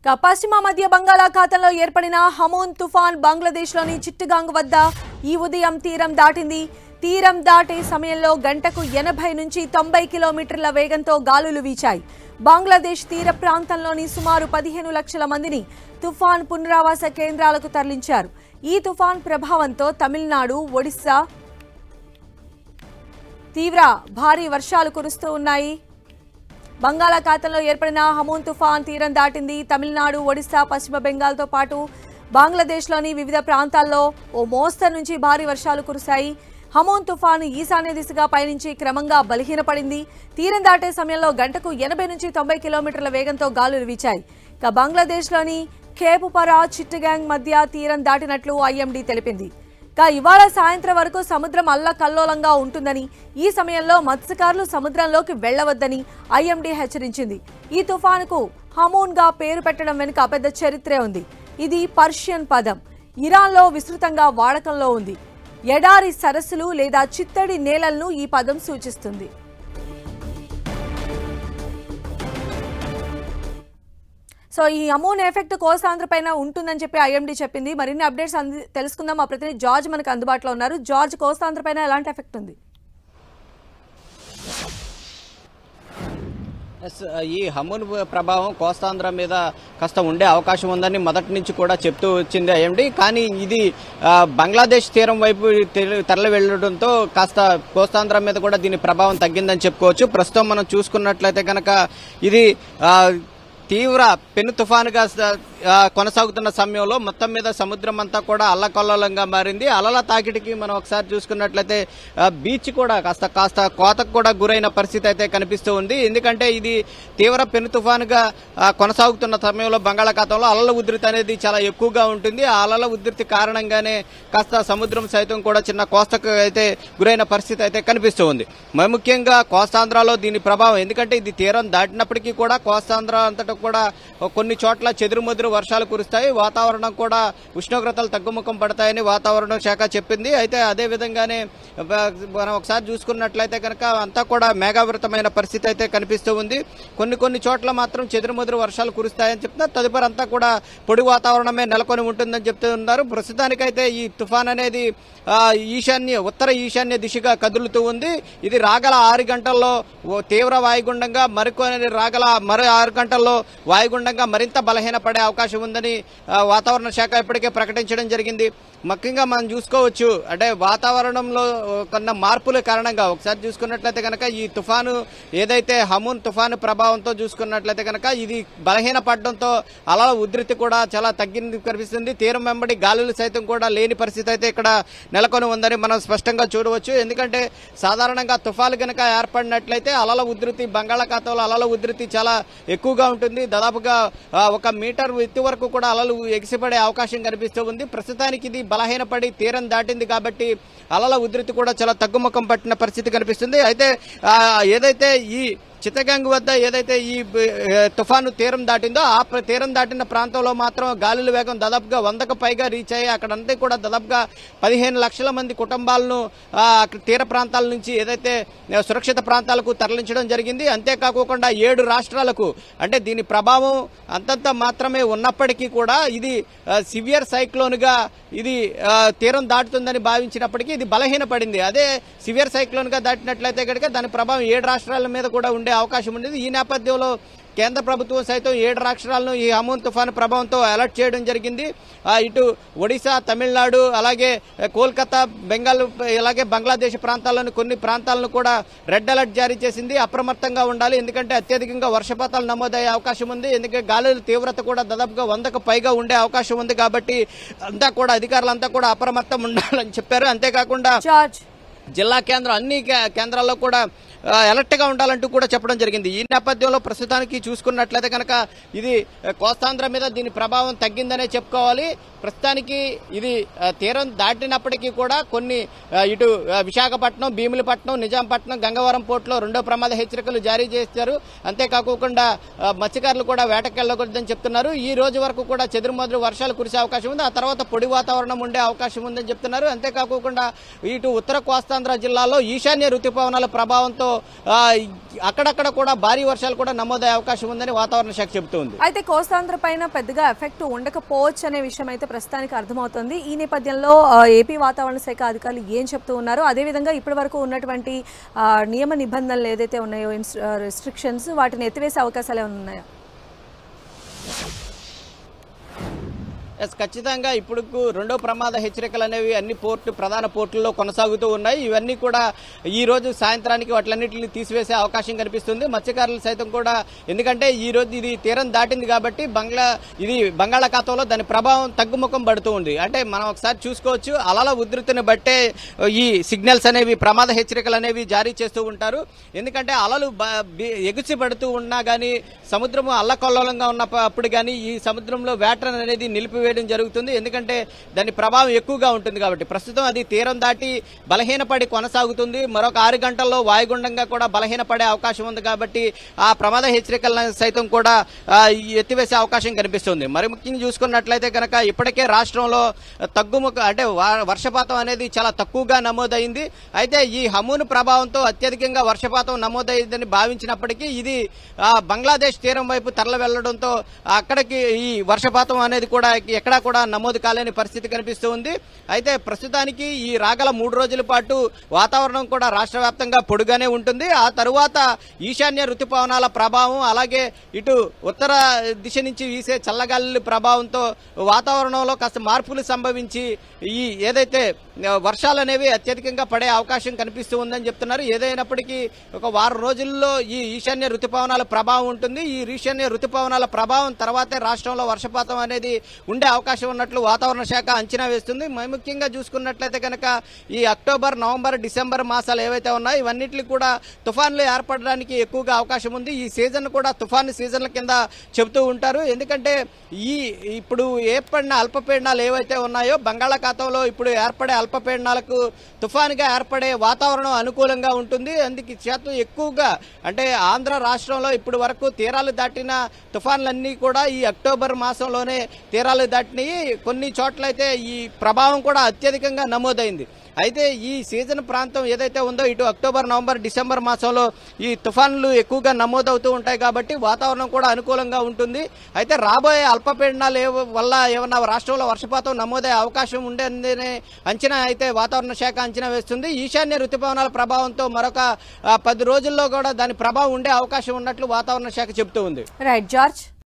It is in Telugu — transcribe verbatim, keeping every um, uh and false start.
పశ్చిమ మధ్య బంగాళాఖాతంలో ఏర్పడిన హమూన్ తుఫాన్ బంగ్లాదేశ్లోని చిట్టగాంగ్ వద్ద ఈ ఉదయం తీరం దాటింది. తీరం దాటే సమయంలో గంటకు ఎనభై నుంచి తొంభై కిలోమీటర్ల వేగంతో గాలులు వీచాయి. బంగ్లాదేశ్ తీర ప్రాంతంలోని సుమారు పదిహేను లక్షల మందిని తుఫాన్ పునరావాస కేంద్రాలకు తరలించారు. ఈ తుఫాన్ ప్రభావంతో తమిళనాడు, ఒడిశా తీవ్ర భారీ వర్షాలు కురుస్తూ ఉన్నాయి. బంగాళాఖాతంలో ఏర్పడిన హమూన్ తుఫాన్ తీరం దాటింది. తమిళనాడు, ఒడిశా, పశ్చిమ బెంగాల్తో పాటు బంగ్లాదేశ్లోని వివిధ ప్రాంతాల్లో ఓ మోస్తరు నుంచి భారీ వర్షాలు కురిశాయి. హమూన్ తుఫాను ఈశాన్య దిశగా పయనించి క్రమంగా బలహీనపడింది. తీరం దాటే సమయంలో గంటకు ఎనభై నుంచి తొంభై కిలోమీటర్ల వేగంతో గాలులు వీచాయి. ఇక బంగ్లాదేశ్లోని ఖేపుపరా, చిట్టగాంగ్ మధ్య తీరం దాటినట్లు ఐఎండీ తెలిపింది. ఇవాళ సాయంత్రం వరకు సముద్రం అల్లకల్లోలంగా ఉంటుందని, ఈ సమయంలో మత్స్యకారులు సముద్రంలోకి వెళ్లవద్దని ఐఎండీ హెచ్చరించింది. ఈ తుఫానుకు హమూన్ గా పేరు పెట్టడం వెనుక పెద్ద చరిత్రే ఉంది. ఇది పర్షియన్ పదం, ఇరాన్లో విస్తృతంగా వాడకంలో ఉంది. ఎడారి సరస్సులు లేదా చిత్తడి నేలలను ఈ పదం సూచిస్తుంది. సో ఈ హమూన్ ఎఫెక్ట్ కోస్తాంధ్ర పైన ఉంటుందని చెప్పి ఐఎండీ చెప్పింది. మరిన్ని అప్డేట్స్ తెలుసుకుందాం. మా ప్రతినిధి జార్జ్ మనకు అందుబాటులో ఉన్నారు. జార్జ్, కోస్తాంధ్ర పైన ఎలాంటి ఎఫెక్ట్ ఉంది? ఈ హమూన్ ప్రభావం కోస్తాంధ్ర మీద కాస్త ఉండే అవకాశం ఉందని మొదటి నుంచి కూడా చెప్తూ వచ్చింది ఐఎండీ. కానీ ఇది బంగ్లాదేశ్ తీరం వైపు తరలి వెళ్లడంతో కాస్త కోస్తాంధ్ర మీద కూడా దీని ప్రభావం తగ్గిందని చెప్పుకోవచ్చు. ప్రస్తుతం మనం చూసుకున్నట్లయితే కనుక ఇది తీవ్ర పెను తుఫానుగా కొనసాగుతున్న సమయంలో మొత్తం మీద సముద్రం అంతా కూడా అల్లకల్లోలంగా మారింది. అలల తాకిడికి మనం ఒకసారి చూసుకున్నట్లయితే బీచ్ కూడా కాస్త కాస్త కోతకు కూడా గురైన పరిస్థితి అయితే కనిపిస్తూ ఉంది. ఎందుకంటే ఇది తీవ్ర పెను తుఫానుగా కొనసాగుతున్న సమయంలో బంగాళాఖాతంలో అలల ఉధృతి అనేది చాలా ఎక్కువగా ఉంటుంది. ఆ అలల ఉధృతి కారణంగానే కాస్త సముద్రం సైతం కూడా చిన్న కోస్తకు అయితే గురైన పరిస్థితి అయితే కనిపిస్తూ ఉంది. మరి ముఖ్యంగా కోస్తాంధ్రలో దీని ప్రభావం, ఎందుకంటే ఇది తీరం దాటినప్పటికీ కూడా కోస్తాంధ్ర అంతటా కూడా కొన్ని చోట్ల చెదురుమదురు వర్షాలు కురుస్తాయి. వాతావరణం కూడా ఉష్ణోగ్రతలు తగ్గుముఖం పడతాయని వాతావరణ శాఖ చెప్పింది. అయితే అదే విధంగానే మనం ఒకసారి చూసుకున్నట్లయితే కనుక అంతా కూడా మేఘావృతమైన పరిస్థితి అయితే కనిపిస్తూ ఉంది. కొన్ని కొన్ని చోట్ల మాత్రం చెదురుమదురు వర్షాలు కురుస్తాయని చెప్తున్నారు. తదుపరి అంతా కూడా పొడి వాతావరణమే నెలకొని ఉంటుందని చెప్తున్నారు. ప్రస్తుతానికైతే ఈ తుఫాన్ అనేది ఈశాన్య ఉత్తర ఈశాన్య దిశగా కదులుతూ ఉంది. ఇది రాగల ఆరు గంటల్లో తీవ్ర వాయుగుండంగా, మరికొన్ని రాగల మరో ఆరు గంటల్లో వాయుగుండంగా మరింత బలహీనపడే అవకాశం ఉందని వాతావరణ శాఖ ఇప్పటికే ప్రకటించడం జరిగింది. ముఖ్యంగా మనం చూసుకోవచ్చు, అంటే వాతావరణంలో కొన్న మార్పుల కారణంగా ఒకసారి చూసుకున్నట్లయితే కనుక ఈ తుఫాను ఏదైతే హమూన్ తుఫాను ప్రభావంతో చూసుకున్నట్లయితే కనుక ఇది బలహీన పడడంతో అలల ఉధృతి కూడా చాలా తగ్గింది కనిపిస్తుంది. తీరం వెంబడి గాలులు సైతం కూడా లేని పరిస్థితి అయితే ఇక్కడ నెలకొని ఉందని మనం స్పష్టంగా చూడవచ్చు. ఎందుకంటే సాధారణంగా తుఫాను కనుక ఏర్పడినట్లయితే అలల ఉధృతి, బంగాళాఖాతంలో అలల ఉధృతి చాలా ఎక్కువగా ఉంటుంది. దాదాపుగా ఒక మీటర్ ఎత్తు వరకు కూడా అలలు ఎగిసిపడే అవకాశం కనిపిస్తూ ఉంది. ప్రస్తుతానికి ఇది బలహీనపడి తీరం దాటింది కాబట్టి అలల ఉధృతి కూడా చాలా తగ్గుముఖం పట్టిన పరిస్థితి కనిపిస్తుంది. అయితే ఏదైతే ఈ చిట్టగాంగ్ వద్ద ఏదైతే ఈ తుఫాను తీరం దాటిందో ఆ తీరం దాటిన ప్రాంతంలో మాత్రం గాలుల వేగం దాదాపుగా వందకు పైగా రీచ్ అయ్యి అక్కడంతా కూడా దాదాపుగా పదిహేను లక్షల మంది కుటుంబాలను తీర ప్రాంతాల నుంచి ఏదైతే సురక్షిత ప్రాంతాలకు తరలించడం జరిగింది. అంతేకాకుండా ఏడు రాష్ట్రాలకు, అంటే దీని ప్రభావం అంతంత మాత్రమే ఉన్నప్పటికీ కూడా ఇది సివియర్ సైక్లోన్ గా ఇది తీరం దాటుతుందని భావించినప్పటికీ ఇది బలహీనపడింది. అదే సివియర్ సైక్లోన్ గా దాటినట్లయితే కనుక దాని ప్రభావం ఏడు రాష్ట్రాల మీద కూడా ఉండే అవకాశం ఉండేది. ఈ నేపథ్యంలో కేంద్ర ప్రభుత్వం సైతం ఏడు రాష్ట్రాలను ఈ హమూన్ తుఫాను ప్రభావంతో అలర్ట్ చేయడం జరిగింది. ఇటు ఒడిశా, తమిళనాడు, అలాగే కోల్కతా, బెంగాల్, అలాగే బంగ్లాదేశ్ ప్రాంతాల్లోని కొన్ని ప్రాంతాలను కూడా రెడ్ అలర్ట్ జారీ చేసింది. అప్రమత్తంగా ఉండాలి, ఎందుకంటే అత్యధికంగా వర్షపాతాలు నమోదయ్యే అవకాశం ఉంది. ఎందుకంటే గాలుల తీవ్రత కూడా దాదాపుగా వందకు పైగా ఉండే అవకాశం ఉంది. కాబట్టి అంతా కూడా అధికారులంతా కూడా అప్రమత్తం ఉండాలని చెప్పారు. అంతేకాకుండా జిల్లా కేంద్రం అన్ని కేంద్రాల్లో కూడా అలర్ట్ గా ఉండాలంటూ కూడా చెప్పడం జరిగింది. ఈ నేపథ్యంలో ప్రస్తుతానికి చూసుకున్నట్లయితే కనుక ఇది కోస్తాంధ్ర మీద దీని ప్రభావం తగ్గిందనే చెప్పుకోవాలి. ప్రస్తుతానికి ఇది తీరం దాటినప్పటికీ కూడా కొన్ని ఇటు విశాఖపట్నం, భీములపట్నం, నిజాంపట్నం, గంగవరం పోర్టులో రెండో ప్రమాద హెచ్చరికలు జారీ చేశారు. అంతేకాకుండా మత్స్యకారులు కూడా వేటకెళ్లకూడదని చెప్తున్నారు. ఈ రోజు వరకు కూడా చెదురుమదురు వర్షాలు కురిసే అవకాశం ఉంది. ఆ తర్వాత పొడి వాతావరణం ఉండే అవకాశం ఉందని చెప్తున్నారు. అంతేకాకుండా ఇటు ఉత్తర కోస్తాంధ్ర జిల్లాలో ఈశాన్య రుతుపవనాల ప్రభావంతో ఉండడంతో అక్కడక్కడ కూడా భారీ వర్షాలు కూడా నమోదయ్యే అవకాశం ఉందని వాతావరణ శాఖ చెబుతోంది. అయితే కోస్తాంధ్ర పైన పెద్దగా ఎఫెక్ట్ ఉండకపోవచ్చు అనే విషయం అయితే ప్రస్తుతానికి అర్థమవుతుంది. ఈ నేపథ్యంలో ఏపీ వాతావరణ శాఖ అధికారులు ఏం చెప్తూ ఉన్నారో, అదేవిధంగా ఇప్పటి వరకు ఉన్నటువంటి నియమ నిబంధనలు ఏదైతే ఉన్నాయో, రెస్ట్రిక్షన్స్, వాటిని ఎత్తివేసే అవకాశాలు ఏమైనా ఉన్నాయా? ఎస్, ఖచ్చితంగా ఇప్పుడు రెండో ప్రమాద హెచ్చరికలు అనేవి అన్ని పోర్టు ప్రధాన పోర్టుల్లో కొనసాగుతూ ఉన్నాయి. ఇవన్నీ కూడా ఈ రోజు సాయంత్రానికి వాటిలన్నింటినీ తీసివేసే అవకాశం కనిపిస్తుంది. మత్స్యకారులు సైతం కూడా, ఎందుకంటే ఈ రోజు ఇది తీరం దాటింది కాబట్టి బంగ్లా ఇది బంగాళాఖాతంలో దాని ప్రభావం తగ్గుముఖం పడుతూ ఉంది. అంటే మనం ఒకసారి చూసుకోవచ్చు, అలల ఉధృతిని బట్టే ఈ సిగ్నల్స్ అనేవి, ప్రమాద హెచ్చరికలు అనేవి జారీ చేస్తూ ఉంటారు. ఎందుకంటే అలలు ఎగుసి పడుతూ ఉన్నా కానీ, సముద్రము అల్లకొల్లోలంగా ఉన్నప్పుడు కానీ ఈ సముద్రంలో వేటను అనేది నిలిపి వేయడం జరుగుతుంది. ఎందుకంటే దాని ప్రభావం ఎక్కువగా ఉంటుంది కాబట్టి. ప్రస్తుతం అది తీరం దాటి బలహీనపడి కొనసాగుతుంది. మరొక ఆరు గంటల్లో వాయుగుండంగా కూడా బలహీనపడే అవకాశం ఉంది కాబట్టి ఆ ప్రమాద హెచ్చరికలను సైతం కూడా ఎత్తివేసే అవకాశం కనిపిస్తుంది. మరి ముఖ్యంగా చూసుకున్నట్లయితే కనుక ఇప్పటికే రాష్ట్రంలో తగ్గుముఖ అంటే వర్షపాతం అనేది చాలా తక్కువగా నమోదైంది. అయితే ఈ హమూన్ ప్రభావంతో అత్యధికంగా వర్షపాతం నమోదైందని భావించినప్పటికీ ఇది బంగ్లాదేశ్ తీరం వైపు తరలి వెళ్లడంతో అక్కడికి ఈ వర్షపాతం అనేది కూడా ఎక్కడా కూడా నమోదు కాలేని పరిస్థితి కనిపిస్తూ ఉంది. అయితే ప్రస్తుతానికి ఈ రాగల మూడు రోజుల పాటు వాతావరణం కూడా రాష్ట్ర వ్యాప్తంగా పొడిగానే ఉంటుంది. ఆ తరువాత ఈశాన్య ఋతుపవనాల ప్రభావం, అలాగే ఇటు ఉత్తర దిశ నుంచి వీసే చల్లగాలి ప్రభావంతో వాతావరణంలో కాస్త మార్పులు సంభవించి ఈ ఏదైతే వర్షాలు అనేవి అత్యధికంగా పడే అవకాశం కనిపిస్తూ ఉందని చెప్తున్నారు. ఏదైనప్పటికీ ఒక వారం రోజుల్లో ఈ ఈశాన్య ఋతుపవనాల ప్రభావం ఉంటుంది. ఈ ఈశాన్య ఋతుపవనాల ప్రభావం తర్వాతే రాష్ట్రంలో వర్షపాతం అనేది ఉండే అవకాశం ఉన్నట్లు వాతావరణ శాఖ అంచనా వేస్తుంది. ముఖ్యంగా చూసుకున్నట్లయితే కనుక ఈ అక్టోబర్, నవంబర్, డిసెంబర్ మాసాలు ఏవైతే ఉన్నాయో ఇవన్నిటికి కూడా తుఫాన్లు ఏర్పడడానికి ఎక్కువగా అవకాశం ఉంది. ఈ సీజన్ కూడా తుఫాను సీజన్ల కింద చెబుతూ ఉంటారు. ఎందుకంటే ఈ ఇప్పుడు ఏర్పడిన అల్పపీడనాలు ఏవైతే ఉన్నాయో బంగాళాఖాతంలో ఇప్పుడు ఏర్పడే అల్పపీడనాలకు తుఫానుగా ఏర్పడే వాతావరణం అనుకూలంగా ఉంటుంది. అందుకే చేత ఎక్కువగా అంటే ఆంధ్ర రాష్ట్రంలో ఇప్పుడు వరకు తీరాలు దాటిన తుఫాన్లన్నీ కూడా ఈ అక్టోబర్ మాసంలోనే తీరాలు దాటినాయి. కొన్ని చోట్లయితే ఈ ప్రభావం కూడా అత్యధికంగా నమోదైంది. అయితే ఈ సీజన్ ప్రాంతం ఏదైతే ఉందో ఇటు అక్టోబర్, నవంబర్, డిసెంబర్ మాసంలో ఈ తుఫాన్లు ఎక్కువగా నమోదవుతూ ఉంటాయి కాబట్టి వాతావరణం కూడా అనుకూలంగా ఉంటుంది. అయితే రాబోయే అల్పపీడనాలు వల్ల ఏమన్నా రాష్ట్రంలో వర్షపాతం నమోదయ్యే అవకాశం ఉండేందనే అంచనా అయితే వాతావరణ శాఖ అంచనా వేస్తుంది. ఈశాన్య ఋతుపవనాల ప్రభావంతో మరొక పది రోజుల్లో కూడా దాని ప్రభావం ఉండే అవకాశం ఉన్నట్లు వాతావరణ శాఖ చెబుతూ ఉంది. Right George.